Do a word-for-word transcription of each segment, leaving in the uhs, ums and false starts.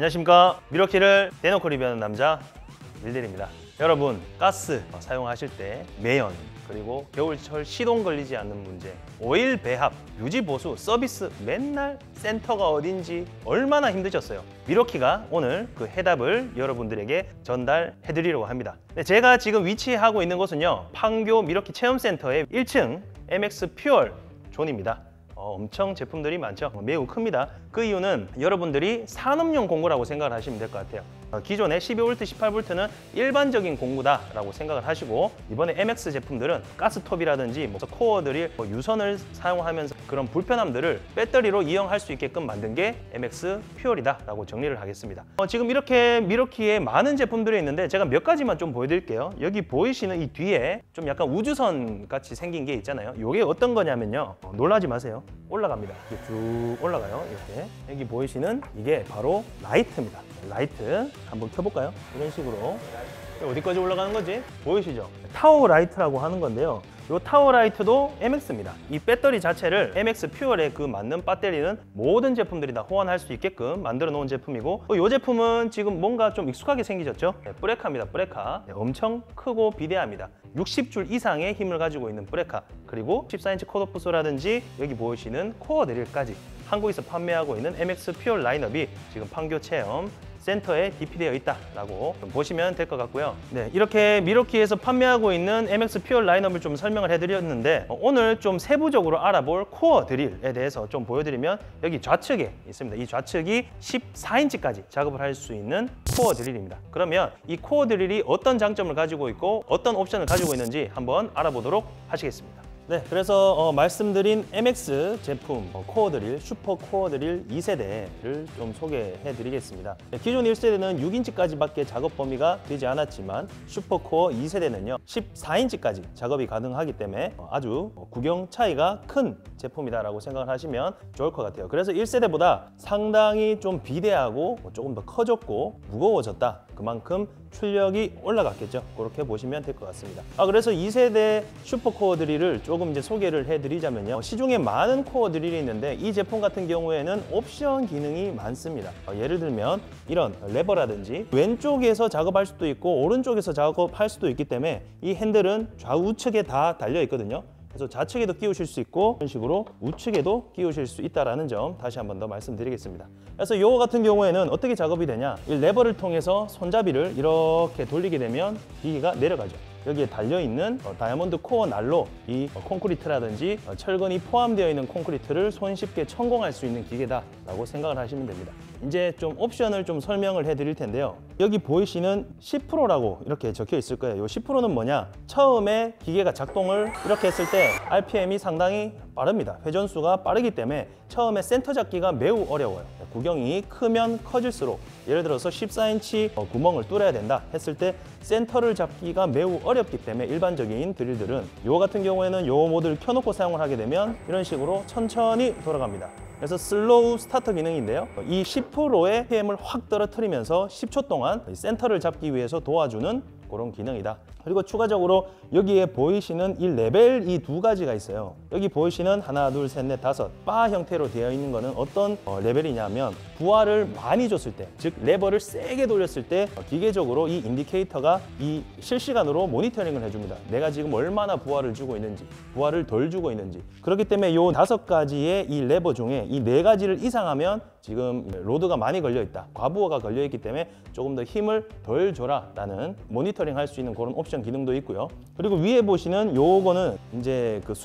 안녕하십니까. 미러키를 대놓고 리뷰하는 남자 밀딜입니다. 여러분, 가스 사용하실 때 매연, 그리고 겨울철 시동 걸리지 않는 문제, 오일 배합, 유지 보수, 서비스 맨날 센터가 어딘지 얼마나 힘드셨어요. 미러키가 오늘 그 해답을 여러분들에게 전달해 드리려고 합니다. 네, 제가 지금 위치하고 있는 곳은요, 판교 미러키 체험센터의 일 층 엠엑스 퓨얼 존입니다. 어, 엄청 제품들이 많죠. 매우 큽니다. 그 이유는 여러분들이 산업용 공구라고 생각을 하시면 될 것 같아요. 어, 기존의 십이 볼트, 십팔 볼트는 일반적인 공구다라고 생각을 하시고, 이번에 엠엑스 제품들은 가스톱이라든지 뭐 코어 드릴, 뭐 유선을 사용하면서 그런 불편함들을 배터리로 이용할 수 있게끔 만든 게 엠엑스 퓨얼이다라고 정리를 하겠습니다. 어, 지금 이렇게 미러키에 많은 제품들이 있는데 제가 몇 가지만 좀 보여드릴게요. 여기 보이시는 이 뒤에 좀 약간 우주선 같이 생긴 게 있잖아요. 이게 어떤 거냐면요, 어, 놀라지 마세요. 올라갑니다. 이렇게 쭉 올라가요. 이렇게 여기 보이시는 이게 바로 라이트입니다. 라이트 한번 켜볼까요? 이런 식으로 어디까지 올라가는 거지? 보이시죠? 타워 라이트라고 하는 건데요, 이 타워 라이트도 엠엑스입니다. 이 배터리 자체를 엠엑스 퓨얼에 그 맞는 배터리는 모든 제품들이 다 호환할 수 있게끔 만들어 놓은 제품이고, 이 제품은 지금 뭔가 좀 익숙하게 생기셨죠? 네, 브레카입니다. 브레카. 네, 엄청 크고 비대합니다. 육십 줄 이상의 힘을 가지고 있는 브레카, 그리고 십사 인치 컷오프소라든지 여기 보이시는 코어 드릴까지 한국에서 판매하고 있는 엠엑스 퓨얼 라인업이 지금 판교 체험 센터에 디피되어 있다라고 보시면 될 것 같고요. 네, 이렇게 미러키에서 판매하고 있는 엠엑스 퓨얼 라인업을 좀 설명을 해드렸는데, 어, 오늘 좀 세부적으로 알아볼 코어 드릴에 대해서 좀 보여드리면, 여기 좌측에 있습니다. 이 좌측이 십사 인치까지 작업을 할 수 있는 코어 드릴입니다. 그러면 이 코어 드릴이 어떤 장점을 가지고 있고 어떤 옵션을 가지고 있는지 한번 알아보도록 하시겠습니다. 네, 그래서 어, 말씀드린 엠엑스 제품 어, 코어 드릴, 슈퍼 코어 드릴 이 세대를 좀 소개해 드리겠습니다. 네, 기존 일 세대는 육 인치까지밖에 작업 범위가 되지 않았지만 슈퍼 코어 이 세대는요 십사 인치까지 작업이 가능하기 때문에 어, 아주 어, 구경 차이가 큰 제품이다라고 생각을 하시면 좋을 것 같아요. 그래서 일 세대보다 상당히 좀 비대하고 어, 조금 더 커졌고 무거워졌다. 그만큼 출력이 올라갔겠죠. 그렇게 보시면 될 것 같습니다. 아, 그래서 이 세대 슈퍼 코어 드릴을 조금 이제 소개를 해드리자면요, 시중에 많은 코어 드릴이 있는데 이 제품 같은 경우에는 옵션 기능이 많습니다. 어, 예를 들면 이런 레버라든지 왼쪽에서 작업할 수도 있고 오른쪽에서 작업할 수도 있기 때문에 이 핸들은 좌우측에 다 달려 있거든요. 그래서 좌측에도 끼우실 수 있고 이런 식으로 우측에도 끼우실 수 있다는 점 다시 한 번 더 말씀드리겠습니다. 그래서 이거 같은 경우에는 어떻게 작업이 되냐, 이 레버를 통해서 손잡이를 이렇게 돌리게 되면 기계가 내려가죠. 여기에 달려있는 어, 다이아몬드 코어 난로, 이 어, 콘크리트라든지 어, 철근이 포함되어 있는 콘크리트를 손쉽게 천공할 수 있는 기계다라고 생각을 하시면 됩니다. 이제 좀 옵션을 좀 설명을 해드릴 텐데요, 여기 보이시는 십 퍼센트라고 이렇게 적혀 있을 거예요. 이 십 퍼센트는 뭐냐, 처음에 기계가 작동을 이렇게 했을 때 알피엠이 상당히 빠릅니다. 회전수가 빠르기 때문에 처음에 센터 잡기가 매우 어려워요. 구경이 크면 커질수록, 예를 들어서 십사 인치 구멍을 뚫어야 된다 했을 때 센터를 잡기가 매우 어렵기 때문에 일반적인 드릴들은 요 같은 경우에는 요 모드를 켜놓고 사용을 하게 되면 이런 식으로 천천히 돌아갑니다. 그래서 슬로우 스타터 기능인데요, 이 십 퍼센트의 피엠을 확 떨어뜨리면서 십 초 동안 센터를 잡기 위해서 도와주는 그런 기능이다. 그리고 추가적으로 여기에 보이시는 이 레벨 이 두 가지가 있어요. 여기 보이시는 하나, 둘, 셋, 넷, 다섯 바 형태로 되어 있는 거는 어떤 어, 레벨이냐면, 부하를 많이 줬을 때, 즉 레버를 세게 돌렸을 때 어, 기계적으로 이 인디케이터가 이 실시간으로 모니터링을 해줍니다. 내가 지금 얼마나 부하를 주고 있는지, 부하를 덜 주고 있는지. 그렇기 때문에 이 다섯 가지의 이 레버 중에 이 네 가지를 이상하면 지금 로드가 많이 걸려 있다, 과부하가 걸려 있기 때문에 조금 더 힘을 덜 줘라 라는 모니터링 할 수 있는 그런 옵션 기능도 있고요. 그리고 위에 보시는 요거는 이제 그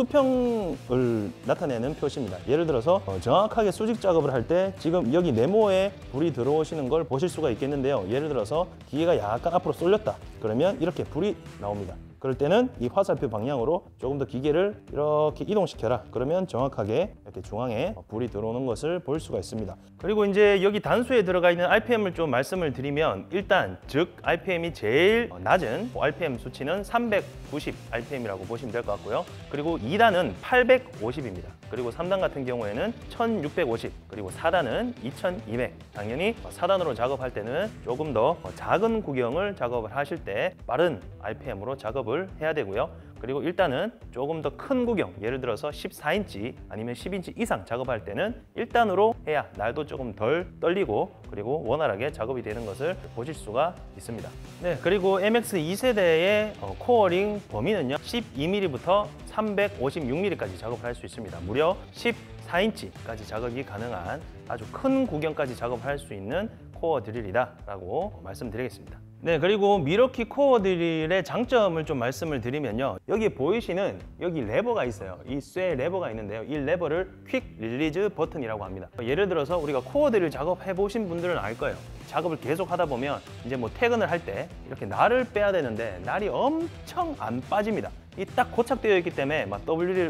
수평을 나타내는 표시입니다. 예를 들어서 어, 정확하게 수직 작업을 할 때 지금 여기 네모에 불이 들어오시는 걸 보실 수가 있겠는데요, 예를 들어서 기계가 약간 앞으로 쏠렸다 그러면 이렇게 불이 나옵니다. 그럴 때는 이 화살표 방향으로 조금 더 기계를 이렇게 이동시켜라 그러면 정확하게 이렇게 중앙에 불이 들어오는 것을 볼 수가 있습니다. 그리고 이제 여기 단수에 들어가 있는 알피엠을 좀 말씀을 드리면, 일단 즉 알피엠이 제일 낮은 알피엠 수치는 삼백구십 알피엠이라고 보시면 될 것 같고요. 그리고 이 단은 팔백오십입니다. 그리고 삼 단 같은 경우에는 천육백오십, 그리고 사 단은 이천이백. 당연히 사 단으로 작업할 때는 조금 더 작은 구경을 작업을 하실 때 빠른 알피엠으로 작업을 해야 되고요. 그리고 일 단은 조금 더 큰 구경, 예를 들어서 십사 인치 아니면 십 인치 이상 작업할 때는 일 단으로 해야 날도 조금 덜 떨리고 그리고 원활하게 작업이 되는 것을 보실 수가 있습니다. 네, 그리고 엠엑스 이 세대의 코어링 범위는요, 십이 밀리미터부터 삼백오십육 밀리미터까지 작업을 할 수 있습니다. 무려 십사 인치까지 작업이 가능한 아주 큰 구경까지 작업할 수 있는 코어 드릴이다 라고 말씀드리겠습니다. 네, 그리고 미러키 코어 드릴의 장점을 좀 말씀을 드리면요, 여기 보이시는 여기 레버가 있어요. 이 쇠 레버가 있는데요, 이 레버를 퀵 릴리즈 버튼이라고 합니다. 예를 들어서 우리가 코어 드릴 작업해 보신 분들은 알 거예요. 작업을 계속 하다 보면 이제 뭐 퇴근을 할 때 이렇게 날을 빼야 되는데 날이 엄청 안 빠집니다. 이 딱 고착되어 있기 때문에 막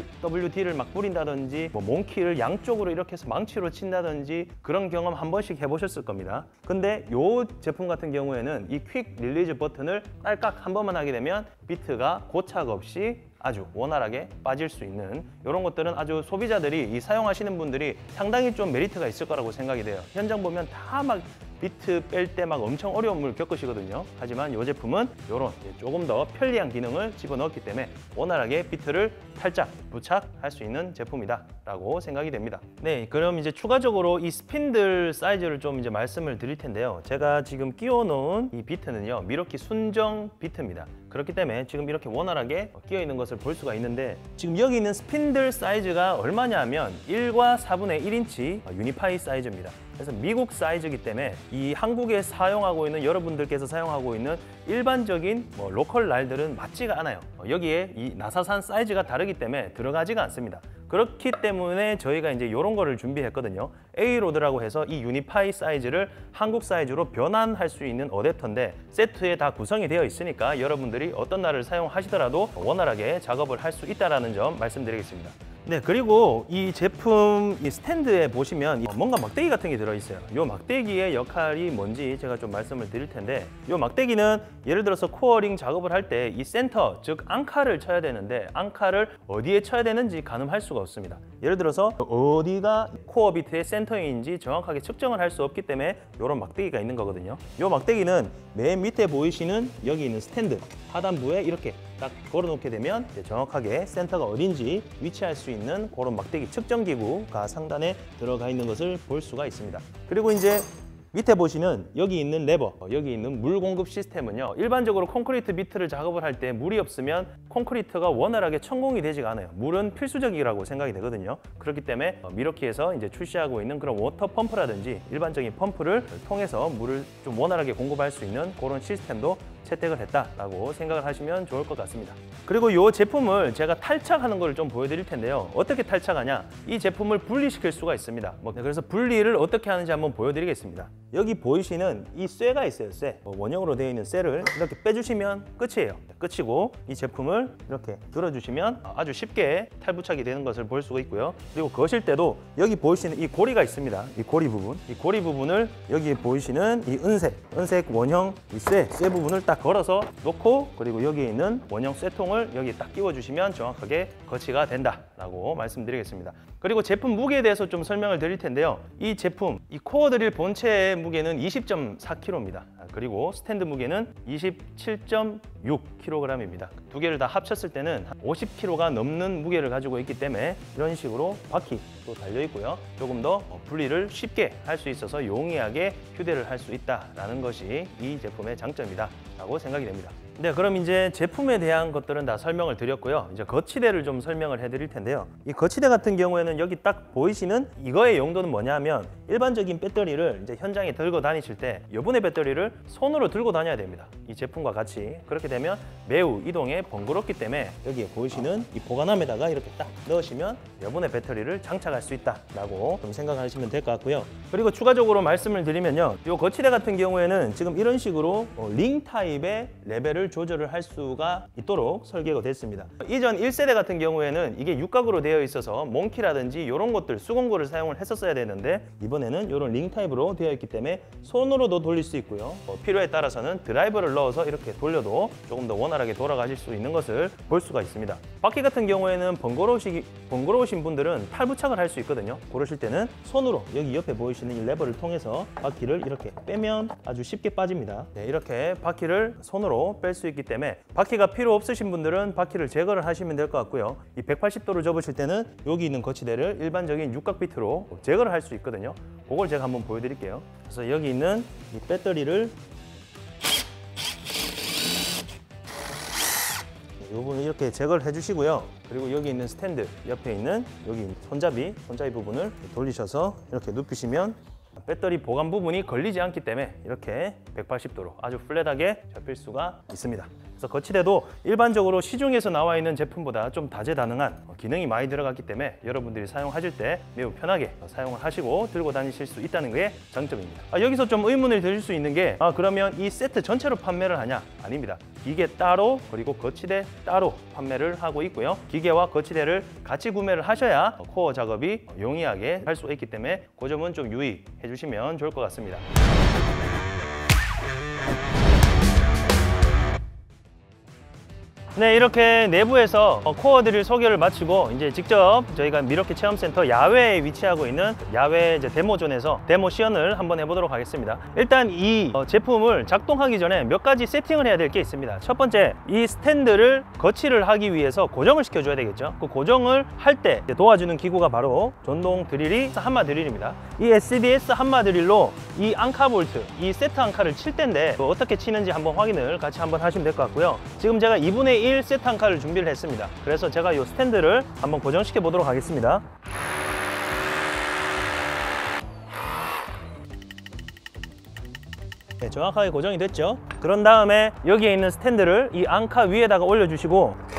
더블유디를 막 뿌린다든지 뭐 몽키를 양쪽으로 이렇게 해서 망치로 친다든지 그런 경험 한 번씩 해보셨을 겁니다. 근데 이 제품 같은 경우에는 이 퀵 릴리즈 버튼을 딸깍 한 번만 하게 되면 비트가 고착 없이 아주 원활하게 빠질 수 있는 이런 것들은 아주 소비자들이 이 사용하시는 분들이 상당히 좀 메리트가 있을 거라고 생각이 돼요. 현장 보면 다 막 비트 뺄 때 막 엄청 어려움을 겪으시거든요. 하지만 이 제품은 이런 조금 더 편리한 기능을 집어넣었기 때문에 원활하게 비트를 탈착, 부착할 수 있는 제품이다 라고 생각이 됩니다. 네, 그럼 이제 추가적으로 이 스핀들 사이즈를 좀 이제 말씀을 드릴 텐데요. 제가 지금 끼워 놓은 이 비트는요, 미러키 순정 비트입니다. 그렇기 때문에 지금 이렇게 원활하게 끼어 있는 것을 볼 수가 있는데, 지금 여기 있는 스핀들 사이즈가 얼마냐면 일과 사분의 일 인치 유니파이 사이즈입니다. 그래서 미국 사이즈이기 때문에 이 한국에 사용하고 있는 여러분들께서 사용하고 있는 일반적인 뭐 로컬 날들은 맞지가 않아요. 여기에 이 나사산 사이즈가 다르기 때문에 들어가지가 않습니다. 그렇기 때문에 저희가 이제 이런 거를 준비했거든요. 에이로드라고 해서 이 유니파이 사이즈를 한국 사이즈로 변환할 수 있는 어댑터인데 세트에 다 구성이 되어 있으니까 여러분들이 어떤 날을 사용하시더라도 원활하게 작업을 할 수 있다는 점 말씀드리겠습니다. 네, 그리고 이 제품 이 스탠드에 보시면 뭔가 막대기 같은 게 들어있어요. 이 막대기의 역할이 뭔지 제가 좀 말씀을 드릴 텐데, 이 막대기는 예를 들어서 코어링 작업을 할 때 이 센터, 즉 앙카를 쳐야 되는데 앙카를 어디에 쳐야 되는지 가늠할 수가 없습니다. 예를 들어서 어디가 코어 비트의 센터인지 정확하게 측정을 할 수 없기 때문에 이런 막대기가 있는 거거든요. 이 막대기는 맨 밑에 보이시는 여기 있는 스탠드 하단부에 이렇게 딱 걸어놓게 되면 정확하게 센터가 어딘지 위치할 수 있는 그런 막대기 측정 기구가 상단에 들어가 있는 것을 볼 수가 있습니다. 그리고 이제 밑에 보시는 여기 있는 레버, 여기 있는 물 공급 시스템은요, 일반적으로 콘크리트 비트를 작업을 할 때 물이 없으면 콘크리트가 원활하게 천공이 되지가 않아요. 물은 필수적이라고 생각이 되거든요. 그렇기 때문에 미러키에서 이제 출시하고 있는 그런 워터 펌프라든지 일반적인 펌프를 통해서 물을 좀 원활하게 공급할 수 있는 그런 시스템도 채택을 했다라고 생각을 하시면 좋을 것 같습니다. 그리고 이 제품을 제가 탈착하는 걸 좀 보여드릴 텐데요. 어떻게 탈착하냐? 이 제품을 분리시킬 수가 있습니다. 뭐 그래서 분리를 어떻게 하는지 한번 보여드리겠습니다. 여기 보이시는 이 쇠가 있어요. 쇠. 뭐 원형으로 되어 있는 쇠를 이렇게 빼주시면 끝이에요. 끝이고 이 제품을 이렇게 들어주시면 아주 쉽게 탈부착이 되는 것을 볼 수가 있고요. 그리고 거실 때도 여기 보이시는 이 고리가 있습니다. 이 고리 부분. 이 고리 부분을 여기 보이시는 이 은색, 은색 원형 이 쇠, 쇠 부분을 딱 걸어서 놓고 그리고 여기에 있는 원형 쇠통을 여기 딱 끼워주시면 정확하게 거치가 된다라고 말씀드리겠습니다. 그리고 제품 무게에 대해서 좀 설명을 드릴 텐데요. 이 제품, 이 코어 드릴 본체의 무게는 이십 점 사 킬로그램입니다. 그리고 스탠드 무게는 이십칠 점 육 킬로그램입니다. 두 개를 다 합쳤을 때는 오십 킬로그램가 넘는 무게를 가지고 있기 때문에 이런 식으로 바퀴도 달려 있고요. 조금 더 분리를 쉽게 할 수 있어서 용이하게 휴대를 할 수 있다는 것이 이 제품의 장점이다 라고 생각이 됩니다. 네, 그럼 이제 제품에 대한 것들은 다 설명을 드렸고요. 이제 거치대를 좀 설명을 해드릴 텐데요. 이 거치대 같은 경우에는 여기 딱 보이시는 이거의 용도는 뭐냐면 일반적인 배터리를 이제 현장에 들고 다니실 때 여분의 배터리를 손으로 들고 다녀야 됩니다. 이 제품과 같이. 그렇게 되면 매우 이동에 번거롭기 때문에 여기에 보이시는 이 보관함에다가 이렇게 딱 넣으시면 여분의 배터리를 장착할 수 있다라고 좀 생각하시면 될 것 같고요. 그리고 추가적으로 말씀을 드리면요. 이 거치대 같은 경우에는 지금 이런 식으로 링 타입의 레벨을 높이를 조절을 할 수가 있도록 설계가 됐습니다. 이전 일 세대 같은 경우에는 이게 육각으로 되어 있어서 몽키라든지 이런 것들 수공구를 사용을 했었어야 되는데 이번에는 이런 링 타입으로 되어 있기 때문에 손으로도 돌릴 수 있고요. 어, 필요에 따라서는 드라이버를 넣어서 이렇게 돌려도 조금 더 원활하게 돌아가실 수 있는 것을 볼 수가 있습니다. 바퀴 같은 경우에는 번거로우시, 번거로우신 분들은 탈부착을 할 수 있거든요. 그러실 때는 손으로 여기 옆에 보이시는 이 레버를 통해서 바퀴를 이렇게 빼면 아주 쉽게 빠집니다. 네, 이렇게 바퀴를 손으로 뺄 수 있기 때문에 바퀴가 필요 없으신 분들은 바퀴를 제거를 하시면 될 것 같고요. 이 백팔십 도를 접으실 때는 여기 있는 거치대를 일반적인 육각 비트로 제거를 할 수 있거든요. 그걸 제가 한번 보여드릴게요. 그래서 여기 있는 이 배터리를 이 부분을 이렇게 제거를 해주시고요. 그리고 여기 있는 스탠드 옆에 있는 여기 손잡이, 손잡이 부분을 돌리셔서 이렇게 눕히시면 배터리 보관 부분이 걸리지 않기 때문에 이렇게 백팔십 도로 아주 플랫하게 접힐 수가 있습니다. 그래서 거치대도 일반적으로 시중에서 나와 있는 제품보다 좀 다재다능한 기능이 많이 들어갔기 때문에 여러분들이 사용하실 때 매우 편하게 사용을 하시고 들고 다니실 수 있다는 게 장점입니다. 아, 여기서 좀 의문을 드실 수 있는 게 아, 그러면 이 세트 전체로 판매를 하냐? 아닙니다. 기계 따로 그리고 거치대 따로 판매를 하고 있고요. 기계와 거치대를 같이 구매를 하셔야 코어 작업이 용이하게 할 수 있기 때문에 그 점은 좀 유의해 주시면 좋을 것 같습니다. 네, 이렇게 내부에서 코어 드릴 소개를 마치고 이제 직접 저희가 미러키 체험센터 야외에 위치하고 있는 야외 이제 데모존에서 데모 시연을 한번 해보도록 하겠습니다. 일단 이 제품을 작동하기 전에 몇 가지 세팅을 해야 될 게 있습니다. 첫 번째, 이 스탠드를 거치를 하기 위해서 고정을 시켜줘야 되겠죠. 그 고정을 할 때 도와주는 기구가 바로 전동 드릴이 한마 드릴입니다. 이 에스디에스 한마 드릴로 이 앙카 볼트, 이 세트 앙카를 칠 때인데 어떻게 치는지 한번 확인을 같이 한번 하시면 될 것 같고요. 지금 제가 이분의 일 세트 앙카를 준비를 했습니다. 그래서 제가 이 스탠드를 한번 고정시켜 보도록 하겠습니다. 네, 정확하게 고정이 됐죠. 그런 다음에 여기에 있는 스탠드를 이 앙카 위에다가 올려주시고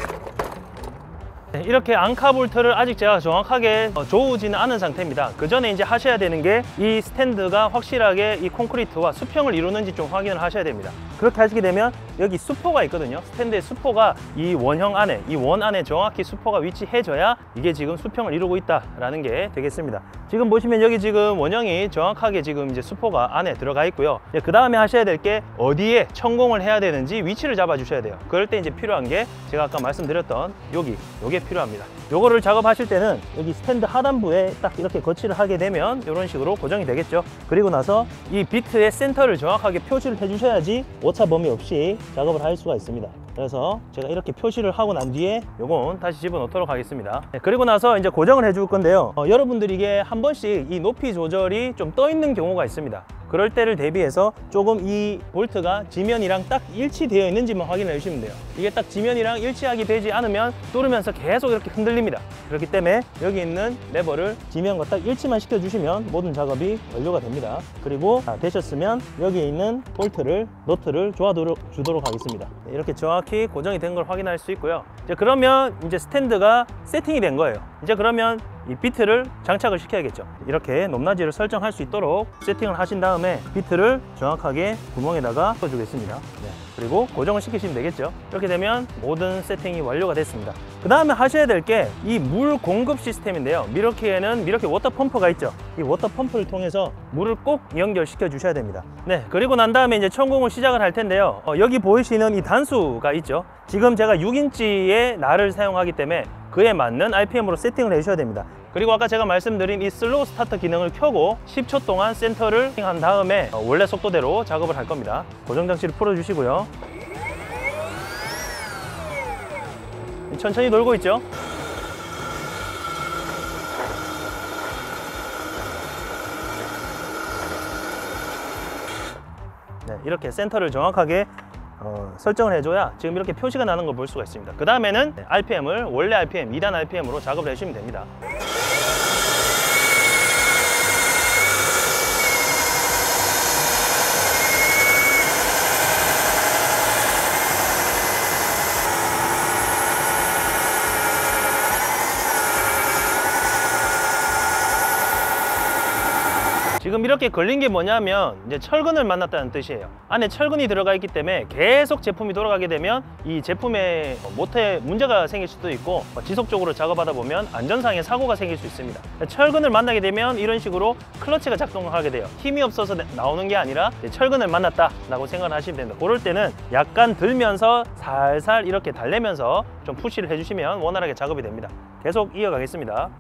네, 이렇게 앙카 볼트를 아직 제가 정확하게 조우지는 않은 상태입니다. 그 전에 이제 하셔야 되는 게 이 스탠드가 확실하게 이 콘크리트와 수평을 이루는지 좀 확인을 하셔야 됩니다. 그렇게 하시게 되면 여기 수포가 있거든요. 스탠드의 수포가 이 원형 안에, 이 원 안에 정확히 수포가 위치해져야 이게 지금 수평을 이루고 있다라는 게 되겠습니다. 지금 보시면 여기 지금 원형이 정확하게 지금 이제 수포가 안에 들어가 있고요. 그 다음에 하셔야 될 게 어디에 천공을 해야 되는지 위치를 잡아 주셔야 돼요. 그럴 때 이제 필요한 게 제가 아까 말씀드렸던 여기, 요게 필요합니다. 요거를 작업하실 때는 여기 스탠드 하단부에 딱 이렇게 거치를 하게 되면 이런 식으로 고정이 되겠죠. 그리고 나서 이 비트의 센터를 정확하게 표시를 해주셔야지 오차 범위 없이 작업을 할 수가 있습니다. 그래서 제가 이렇게 표시를 하고 난 뒤에 요건 다시 집어넣도록 하겠습니다. 네, 그리고 나서 이제 고정을 해줄 건데요. 어, 여러분들이 이게 한 번씩 이 높이 조절이 좀 떠 있는 경우가 있습니다. 그럴 때를 대비해서 조금 이 볼트가 지면이랑 딱 일치되어 있는지만 확인해 주시면 돼요. 이게 딱 지면이랑 일치하게 되지 않으면 뚫으면서 계속 이렇게 흔들립니다. 그렇기 때문에 여기 있는 레버를 지면과 딱 일치만 시켜주시면 모든 작업이 완료가 됩니다. 그리고 다 되셨으면 여기에 있는 볼트를, 너트를 조아주도록 하겠습니다. 네, 이렇게 정확히 고정이 된 걸 확인할 수 있고요. 이제 그러면 이제 스탠드가 세팅이 된 거예요. 이제 그러면 이 비트를 장착을 시켜야겠죠. 이렇게 높낮이를 설정할 수 있도록 세팅을 하신 다음에 비트를 정확하게 구멍에다가 넣어주겠습니다. 네. 그리고 고정을 시키시면 되겠죠. 이렇게 되면 모든 세팅이 완료가 됐습니다. 그 다음에 하셔야 될 게 이 물 공급 시스템인데요. 미러키에는 미러키 워터 펌프가 있죠. 이 워터 펌프를 통해서 물을 꼭 연결시켜 주셔야 됩니다. 네, 그리고 난 다음에 이제 천공을 시작을 할 텐데요. 어, 여기 보이시는 이 단수가 있죠. 지금 제가 육 인치의 날을 사용하기 때문에 그에 맞는 알피엠으로 세팅을 해주셔야 됩니다. 그리고 아까 제가 말씀드린 이 슬로우 스타터 기능을 켜고 십 초 동안 센터를 한 다음에 원래 속도대로 작업을 할 겁니다. 고정 장치를 풀어주시고요. 천천히 돌고 있죠. 네, 이렇게 센터를 정확하게 어, 설정을 해줘야 지금 이렇게 표시가 나는 걸 볼 수가 있습니다. 그 다음에는 알피엠을 원래 알피엠, 이 단 알피엠으로 작업을 해주시면 됩니다. 지금 이렇게 걸린 게 뭐냐면 이제 철근을 만났다는 뜻이에요. 안에 철근이 들어가 있기 때문에 계속 제품이 돌아가게 되면 이 제품의 모터에 문제가 생길 수도 있고 지속적으로 작업하다 보면 안전상의 사고가 생길 수 있습니다. 철근을 만나게 되면 이런 식으로 클러치가 작동하게 돼요. 힘이 없어서 나오는 게 아니라 철근을 만났다 라고 생각을 하시면 됩니다. 그럴 때는 약간 들면서 살살 이렇게 달래면서 좀 푸시를 해주시면 원활하게 작업이 됩니다. 계속 이어가겠습니다.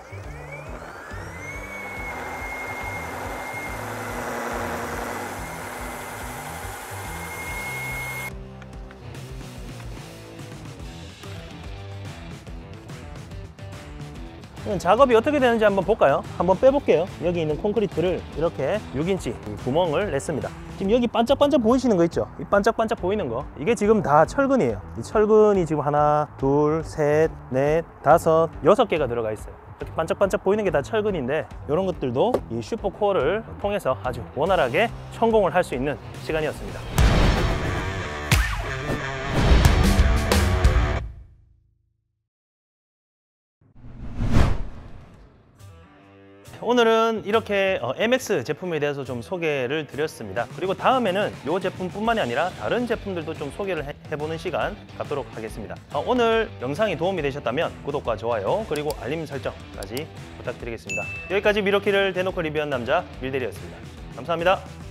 작업이 어떻게 되는지 한번 볼까요? 한번 빼볼게요. 여기 있는 콘크리트를 이렇게 육 인치 구멍을 냈습니다. 지금 여기 반짝반짝 보이시는 거 있죠? 이 반짝반짝 보이는 거, 이게 지금 다 철근이에요. 이 철근이 지금 하나, 둘, 셋, 넷, 다섯, 여섯 개가 들어가 있어요. 이렇게 반짝반짝 보이는 게 다 철근인데 이런 것들도 이 슈퍼코어를 통해서 아주 원활하게 성공을 할 수 있는 시간이었습니다. 오늘은 이렇게 엠엑스 제품에 대해서 좀 소개를 드렸습니다. 그리고 다음에는 이 제품뿐만이 아니라 다른 제품들도 좀 소개를 해보는 시간 갖도록 하겠습니다. 오늘 영상이 도움이 되셨다면 구독과 좋아요 그리고 알림 설정까지 부탁드리겠습니다. 여기까지 미러키를 대놓고 리뷰한 남자 밀대리였습니다. 감사합니다.